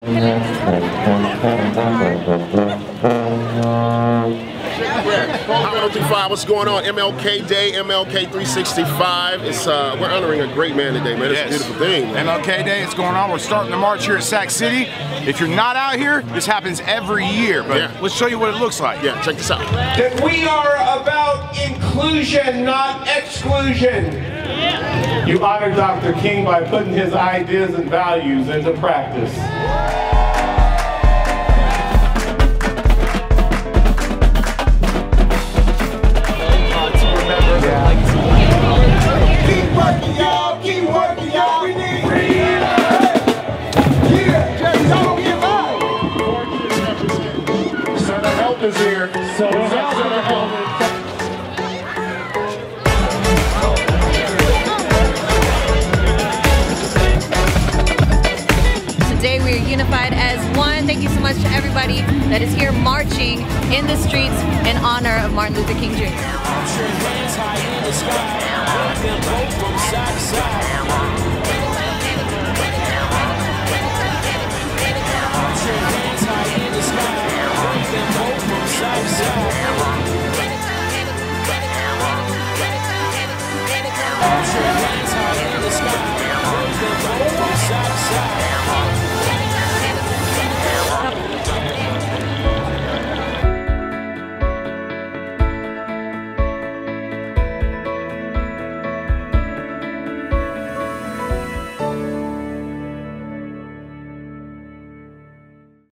MLK365, what's going on? MLK Day, MLK365. It's we're honoring a great man today, man. It's a beautiful thing, man. MLK Day is going on. We're starting the march here at Sac City. If you're not out here, this happens every year, but let's show you what it looks like. Yeah, check this out. That we are about inclusion, not exclusion. You honor Dr. King by putting his ideas and values into practice. Keep working, y'all. Keep working, y'all. We need freedom. Yeah, just don't give up. Son of Help is here. Son of Help. Today we are unified as one. Thank you so much to everybody that is here marching in the streets in honor of Martin Luther King Jr.